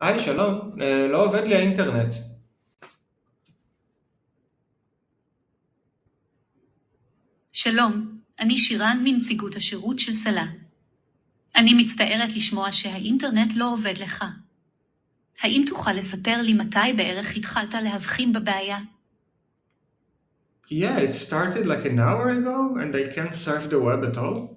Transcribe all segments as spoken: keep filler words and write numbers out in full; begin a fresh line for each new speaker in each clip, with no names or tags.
היי, שלום. אה, לא עובד לי האינטרנט.
שלום, אני שירן מנציגות השירות של סלה. אני מצטערת לשמוע שהאינטרנט לא עובד לך. האם תוכל לספר לי מתי בערך התחלת להבחין בבעיה?
Yeah, it started like an hour ago and I can't surf the web at all.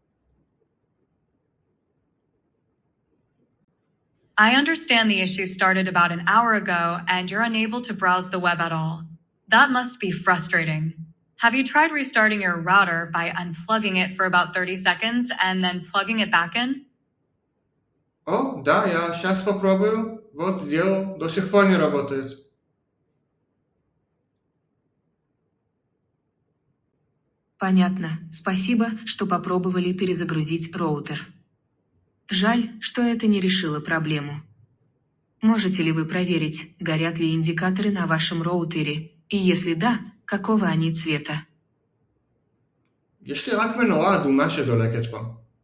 I understand the issue started about an hour ago and you're unable to browse the web at all. That must be frustrating. Have you tried restarting your router by unplugging it for about thirty seconds and then plugging it back in?
О, да, я сейчас попробую. Вот сделал, до сих пор не работает.
Понятно. Спасибо, что попробовали перезагрузить роутер. Жаль, что это не решило проблему. Можете ли вы проверить, горят ли индикаторы на вашем роутере, и если да, какого они цвета?
יש לי רק מנורה אדומה שדולקת פה.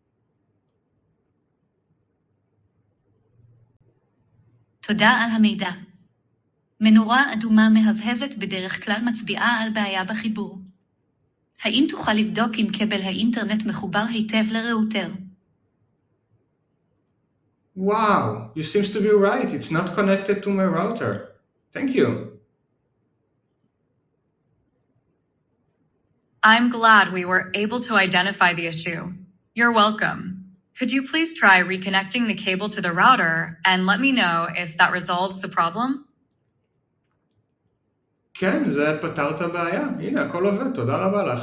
תודה על המידע. מנורה אדומה מהבהבת בדרך כלל מצביעה על בעיה בחיבור. האם תוכל לבדוק אם כבל האינטרנט מחובר היטב לראוטר?
Wow, you seems to be right. It's not connected to my router. Thank you.
I'm glad we were able to identify the issue. You're welcome. Could you please try reconnecting the cable to the router and let me know if that resolves the problem?
כן, זה פתר את הבעיה. הנה, הכל עובד. תודה רבה לך.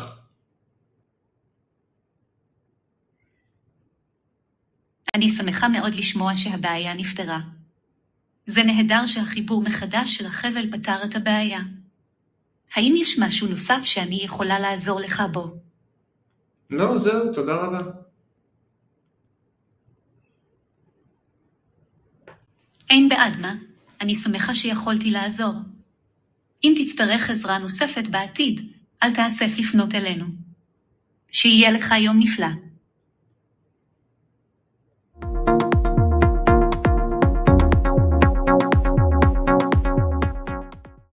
אני שמחה מאוד לשמוע שהבעיה נפתרה. זה נהדר שהחיבור מחדש של החבל פתר את הבעיה. האם יש משהו נוסף שאני יכולה לעזור לך בו?
לא, זהו, תודה רבה.
אין בעד מה, אני שמחה שיכולתי לעזור. אם תצטרך עזרה נוספת בעתיד, אל תהסס לפנות אלינו. שיהיה לך יום נפלא.